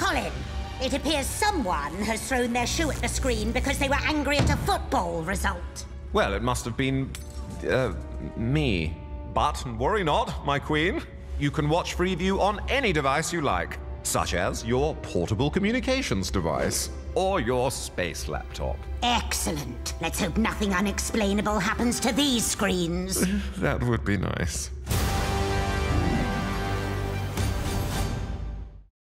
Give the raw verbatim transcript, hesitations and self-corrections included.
Colin, it appears someone has thrown their shoe at the screen because they were angry at a football result. Well, it must have been... Uh, me. But worry not, my queen. You can watch Freeview on any device you like, such as your portable communications device or your space laptop. Excellent. Let's hope nothing unexplainable happens to these screens. That would be nice.